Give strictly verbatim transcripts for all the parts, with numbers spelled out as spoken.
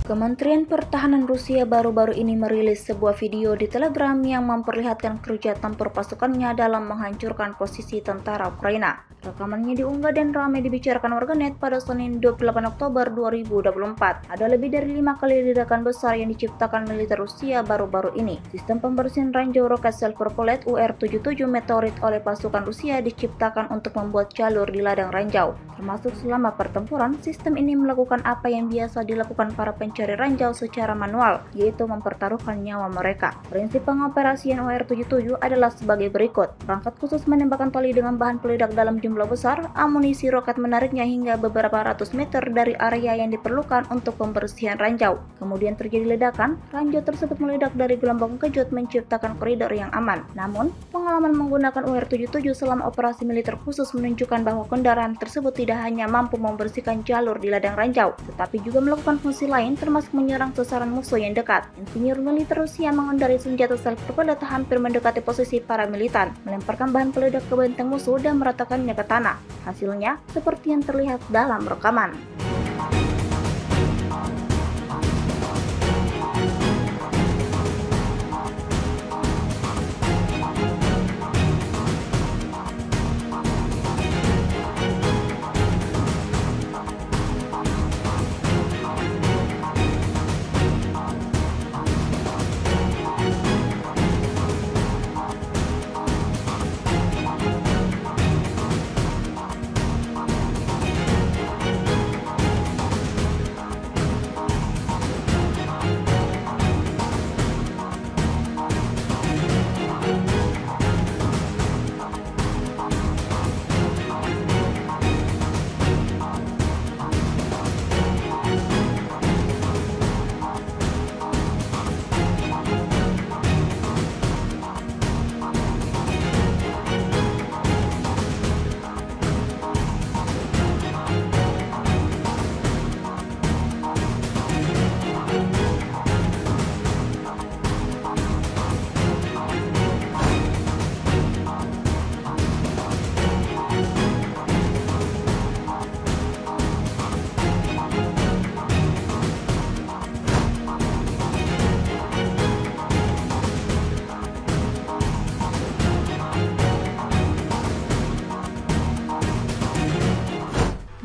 Kementerian Pertahanan Rusia baru-baru ini merilis sebuah video di Telegram yang memperlihatkan kerja tempur pasukannya dalam menghancurkan posisi tentara Ukraina. Rekamannya diunggah dan ramai dibicarakan warganet pada Senin dua puluh delapan Oktober dua ribu dua puluh empat. Ada lebih dari lima kali ledakan besar yang diciptakan militer Rusia baru-baru ini. Sistem pembersihan ranjau roket self-propelled U R tujuh puluh tujuh Meteorit oleh pasukan Rusia diciptakan untuk membuat jalur di ladang ranjau. Termasuk selama pertempuran, sistem ini melakukan apa yang biasa dilakukan para pencari ranjau secara manual, yaitu mempertaruhkan nyawa mereka. Prinsip pengoperasian U R tujuh puluh tujuh adalah sebagai berikut. Perangkat khusus menembakkan tali dengan bahan peledak dalam jumlah besar, amunisi roket menariknya hingga beberapa ratus meter dari area yang diperlukan untuk pembersihan ranjau. Kemudian terjadi ledakan, ranjau tersebut meledak dari gelombang kejut menciptakan koridor yang aman. Namun, pengalaman menggunakan U R tujuh puluh tujuh selama operasi militer khusus menunjukkan bahwa kendaraan tersebut tidak hanya mampu membersihkan jalur di ladang ranjau, tetapi juga melakukan fungsi lain termasuk menyerang sasaran musuh yang dekat. Insinyur militer Rusia mengendarai senjata self-propelled hampir mendekati posisi para militan, melemparkan bahan peledak ke benteng musuh dan meratakannya ke tanah. Hasilnya seperti yang terlihat dalam rekaman.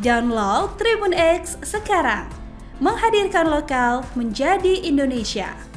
Download Tribun X sekarang, menghadirkan lokal menjadi Indonesia.